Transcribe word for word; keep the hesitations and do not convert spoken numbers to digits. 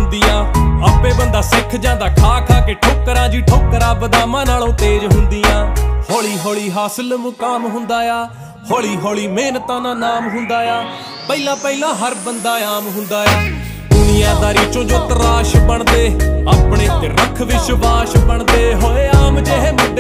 ਹੁੰਦੀਆਂ। ਆਪੇ ਬੰਦਾ ਸਿੱਖ ਜਾਂਦਾ ਖਾ ਖਾ ਕੇ ਠੋਕਰਾਂ ਜੀ, ਠੋਕਰਾਂ ਬਦਾਮਾਂ ਨਾਲੋਂ ਤੇਜ਼ ਹੁੰਦੀਆਂ। ਹੌਲੀ ਹੌਲੀ ਹਾਸਲ ਮੁਕਾਮ ਹੁੰਦਾ ਆ, ਹੌਲੀ ਹੌਲੀ ਮਿਹਨਤਾਂ ਦਾ ਨਾਮ ਹੁੰਦਾ ਆ। ਪਹਿਲਾਂ ਪਹਿਲਾਂ ਹਰ ਬੰਦਾ ਆਮ ਹੁੰਦਾ ਆ। ਦੁਨੀਆਦਾਰੀ ਚੋਂ ਜੋ ਤਰਾਸ਼ ਬਣਦੇ ਆਪਣੇ ਤੇ ਰੱਖ ਵਿਸ਼ਵਾਸ।